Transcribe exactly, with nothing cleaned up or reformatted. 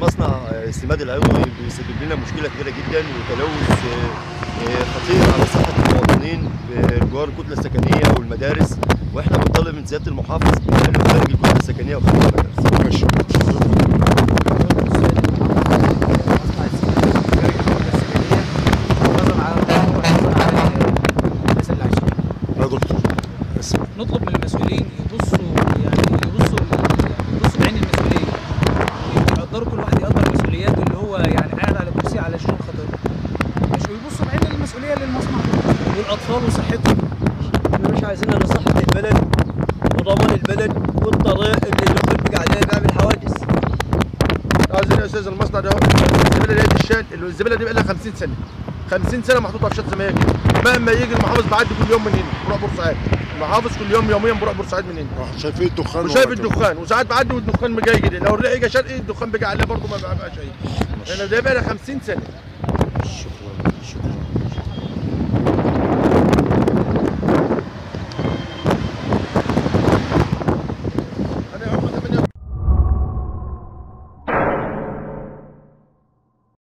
مصنع السماد العضوي بيسبب لنا مشكله كبيره جدا وتلوث خطير على صحه المواطنين بجوار الكتله السكنيه والمدارس، واحنا بنطالب من سياده المحافظ بنقله خارج الكتله السكنيه وخارج المدارس. ماشي. نطلب من المسؤولين يبصوا يعني يبصوا يبصوا بعين المسؤوليه، يقدروا كل واحد يقدر مسؤولياته اللي هو يعني قاعد على كرسي علشان خاطر مش ويبصوا بعين المسؤوليه للمصنع والاطفال وصحتهم. احنا مش عايزين الا صحه البلد وضمان البلد والطريق اللي الدكتور بقى عليه بيعمل حوادث. عايزين يا استاذ المصنع ده الزباله دي الشال اللي الزباله دي بقى لها خمسين سنه خمسين سنه محطوطه في شط زي ما هي كده، مهما يجي المحافظ بعدي كل يوم من هنا بروح بورسعيد، المحافظ كل يوم يوميا بروح بورسعيد من هنا. شايفين الدخان وشايف الدخان وساعات بعدي والدخان جاي كده، لو الريح جه شرقي الدخان بيجي عليه برضه ما بقاش شيء. انا ده بقى لها خمسين سنه. شكرا شكرا.